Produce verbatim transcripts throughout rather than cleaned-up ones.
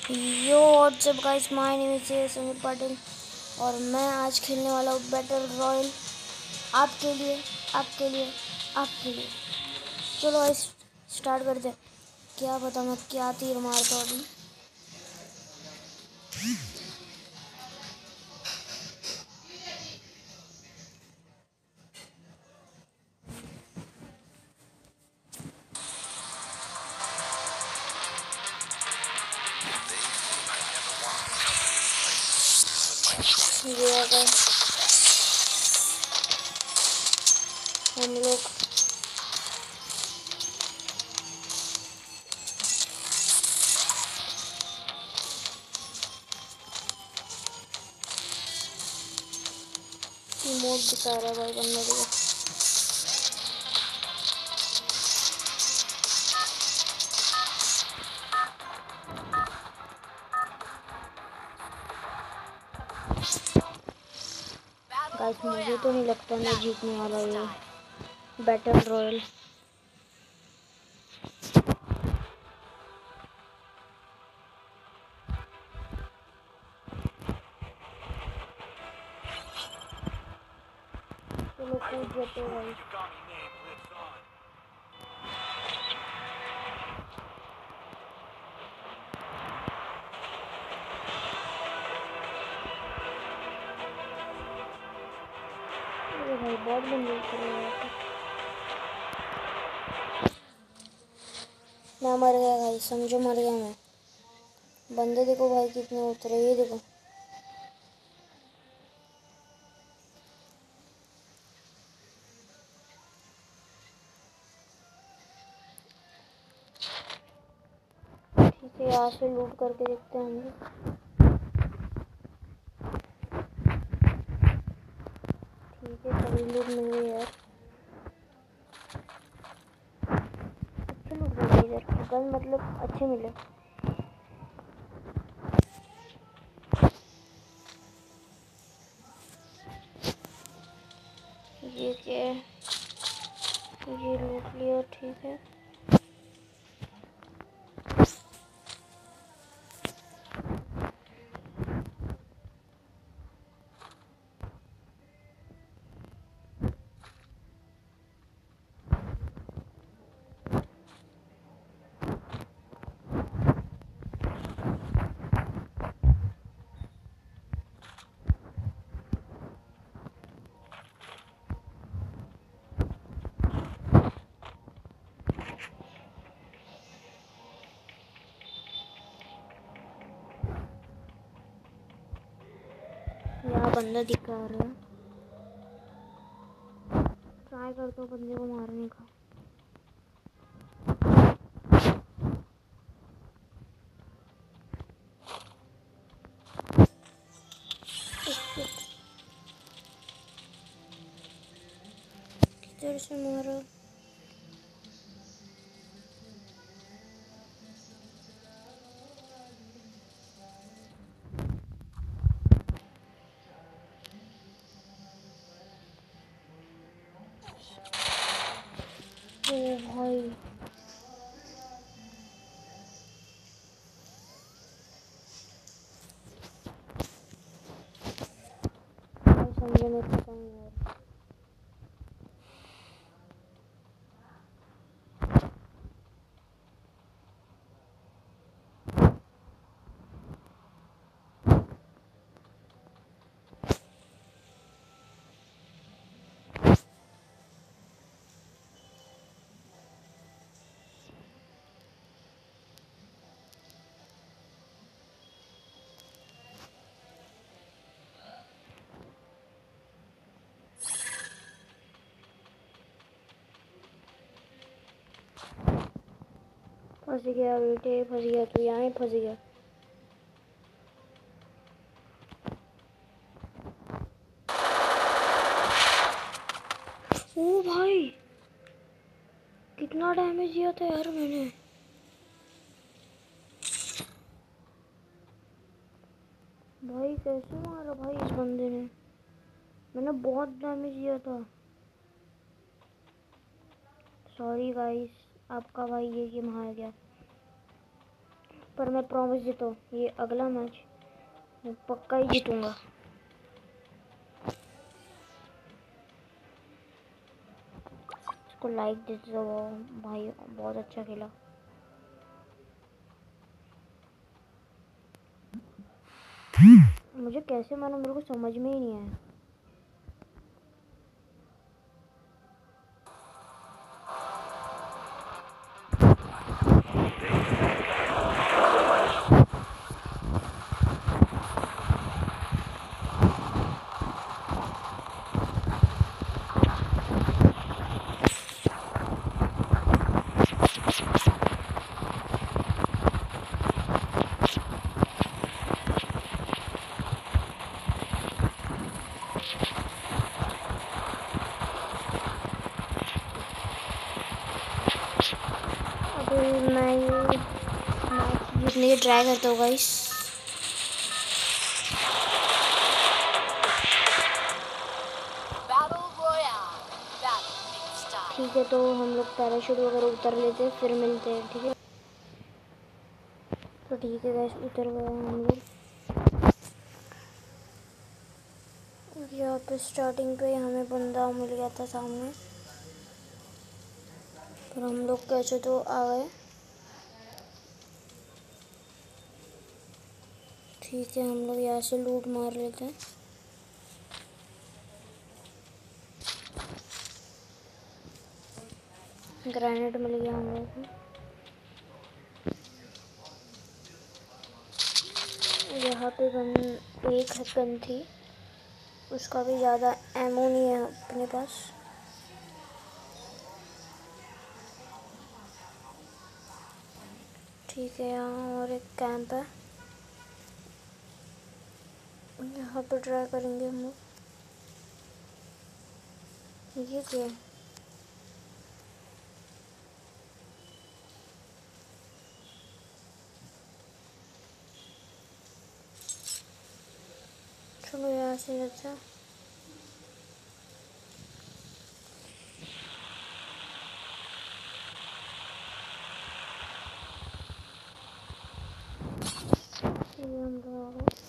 Yo whatsapp guys, my name is Sameer Patil और मैं आज खेलने वाला हूँ बैटल रॉयल आपके लिए आपके लिए आपके लिए। चलो गाइस स्टार्ट करते हैं। क्या पता मैं क्या तीर मारता हूँ अभी। ये अगर हम लोग मोड दिखा रहा है भाई बंदा देखो। गाइस मुझे तो नहीं लगता मैं जीतने वाला ये बैटल रॉयल। चलो कूद जाते हैं भाई। अरे भाई बहुत बंदे कर रहे हैं। मैं मर गया भाई, समझो मर गया मैं। बंदे देखो भाई कितने उतरे, ये देखो। ठीक है यहाँ से लूट करके देखते हैं हम लोग। ठीक है सभी लूट मिल गए यार, अच्छे लूट मिल गए इधर। गन मतलब अच्छे मिले। ये क्या है, ये लूट लिया ठीक है। यहाँ बंदा दिखा रहा है, ट्राई करता हूँ बंदे को मारने का। किधर से मारा? ओ भाई समझे में पता नहीं यार। फंस गया बेटे, फंस गया तू, यहाँ ही फंस गया। ओ भाई कितना डैमेज दिया था यार मैंने। भाई कैसे मारा भाई इस बंदे ने, मैंने बहुत डैमेज दिया था। सॉरी गाइस, आपका भाई ये गेम हार गया। पर मैं प्रॉमिस देता हूँ ये अगला मैच मैं पक्का ही जीतूंगा। इसको लाइक दे दो भाई, बहुत अच्छा खेला। मुझे कैसे मानो, मेरे को समझ में ही नहीं आया। मैं ये मैच जीतने की ट्राई करता हूँ गाइस। ठीक है, तो हम लोग पैराशूट वगैरह उतर लेते हैं, फिर मिलते हैं। ठीक है, तो ठीक है गाइस, उतर गए हम लोग। यहाँ पे स्टार्टिंग पे हमें बंदा मिल गया था सामने, पर हम लोग कैसे तो आ गए। ठीक है, हम लोग यहाँ से लूट मार लेते हैं। ग्रेनेड मिल गया हम लोग को। यहाँ पे गन, एक गन थी, उसका भी ज़्यादा एमो नहीं है अपने पास। ठीक है, यहाँ और एक कैंप है, यहाँ पर ट्राई करेंगे हम लोग। ये क्या है? चलो यहाँ से जाते हैं। ये हम लोग आ गए।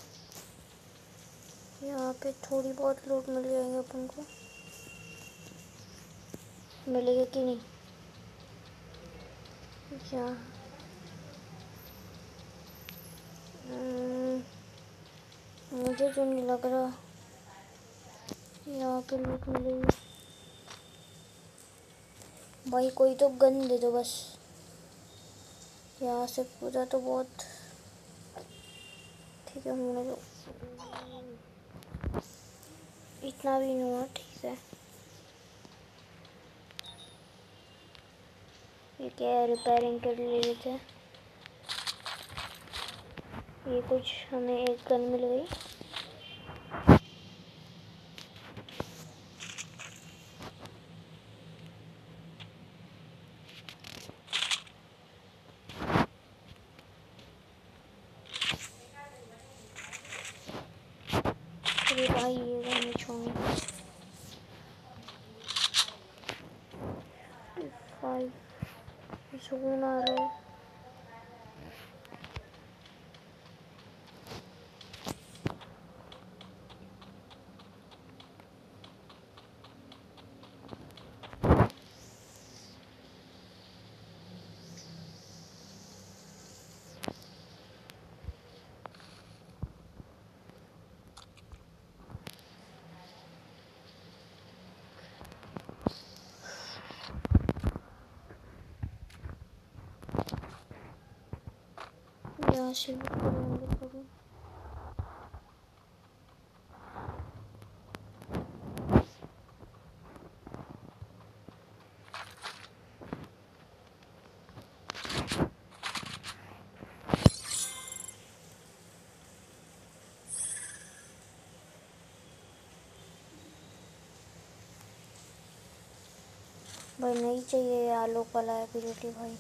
यहाँ पे थोड़ी बहुत लूट मिल जाएंगे अपन को, मिलेगा कि नहीं क्या? मुझे तो नहीं लग रहा यहाँ पे लूट मिलेगी। भाई कोई तो गन दे दो बस, यहाँ से पूरा तो बहुत। ठीक है, होने दो, इतना भी नहीं हुआ। ठीक है, ये क्या है, रिपेयरिंग के लिए ले लेते हैं। ये कुछ हमें एक गन मिल गई। अरे भाई ये गन छोड़ो। भाई सुकून आ रहा है। यहाँ से भी करेंगे कभी। भाई नहीं चाहिए आलू वाला एबिलिटी भाई।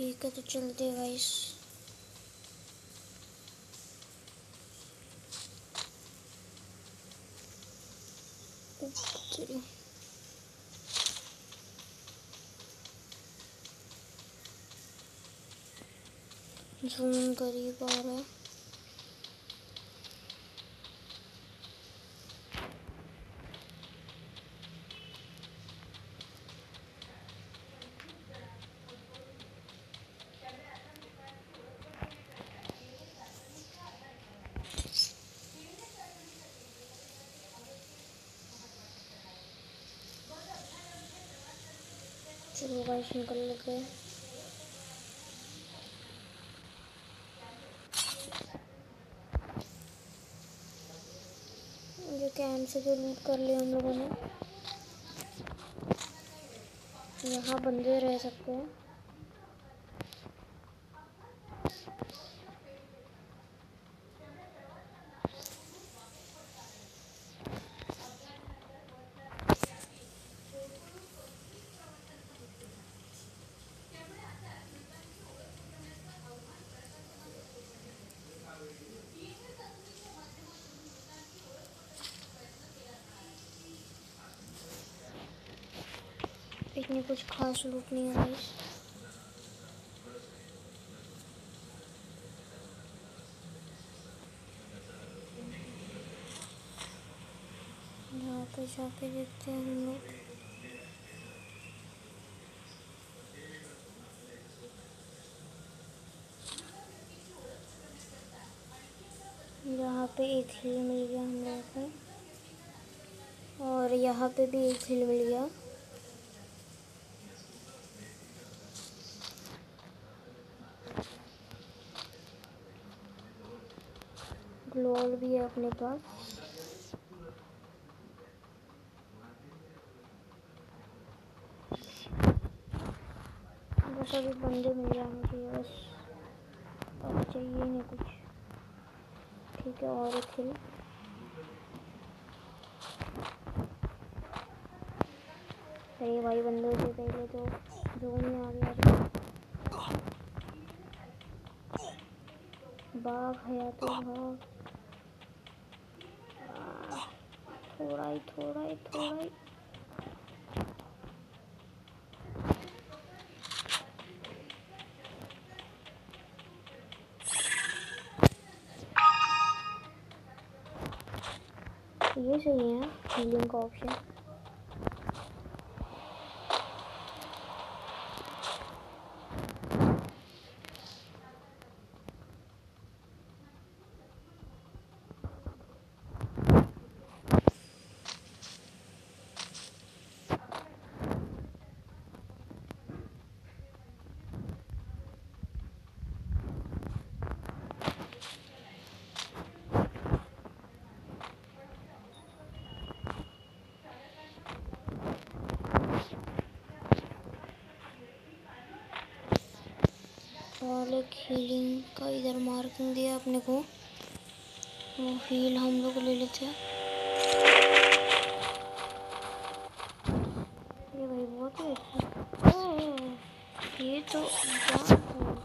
ठीक है, तो चलते हैं गाइस। जूम करीब आ रहा है। चलो गाइस, निकल गए। ये कैंप से जो लूट कर लिया हम लोगों ने, यहाँ बंदे रह सकते हैं। इतनी कुछ खास लूट नहीं है गाइस। यहाँ पे जाके देखते हैं हम लोग। यहाँ पे एक हिल मिल गया हम लोगों को, और यहाँ पे भी एक हिल मिल गया। ग्लोल भी है अपने पास। बस अभी बंदे मिल जाने चाहिए, बस और चाहिए नहीं कुछ। ठीक है, और एक हिल। अरे भाई, बंदों से पहले तो जोन में आ गया। भाग है तो भाग। थोड़ा ही थोड़ा ही थोड़ा ही। ये सही है हीलिंग का ऑप्शन। और एक हीलिंग का इधर मार्किंग दिया अपने को, वो हील हम लोग ले लेते हैं। ये भाई बहुत ही अच्छा। ओह, ये तो जान है।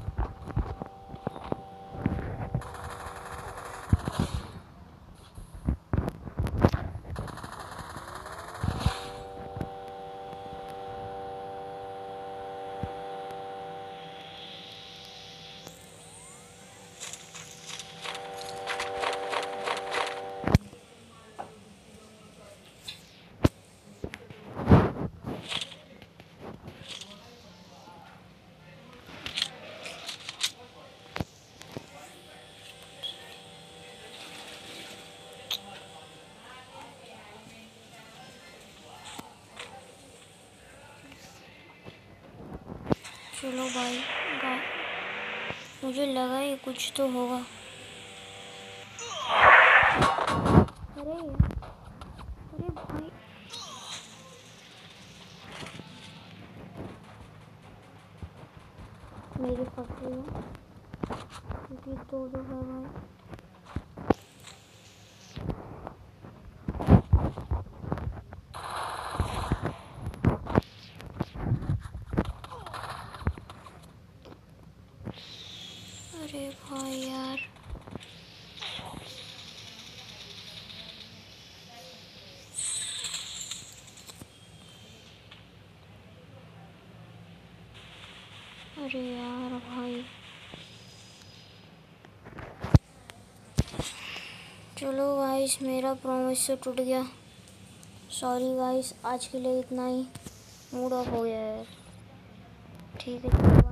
चलो भाई, मुझे लगा ये कुछ तो होगा। अरे अरे भाई, मेरी पकड़ी है क्योंकि दो दो है भाई। अरे भाई यार, अरे यार भाई, चलो गाइस, मेरा प्रॉमिस से टूट गया। सॉरी गाइस, आज के लिए इतना ही। मूड ऑफ हो गया है। ठीक है।